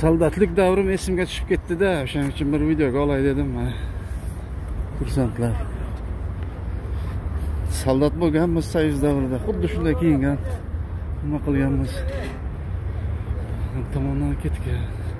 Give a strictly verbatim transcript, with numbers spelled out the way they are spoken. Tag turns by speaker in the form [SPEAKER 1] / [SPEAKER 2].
[SPEAKER 1] Soldatlik davrim esimga tushib ketdi-da, o'shaning uchun bir videoga olay dedim mana. Kursantlar. Soldat bo'lganmiz Soyuz davrida, xuddi shunday kiyingan, nima qilganmiz. Tomondan ketgan.